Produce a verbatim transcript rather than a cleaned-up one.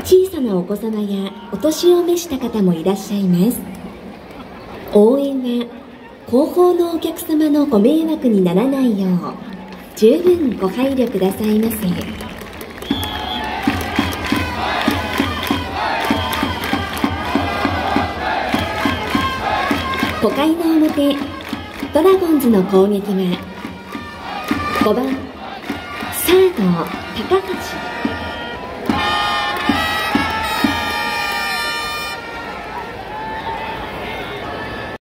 小さなお子様やお年を召した方もいらっしゃいます。応援は後方のお客様のご迷惑にならないよう十分ご配慮くださいませ。ごかいの表、ドラゴンズの攻撃はごばんサード高橋。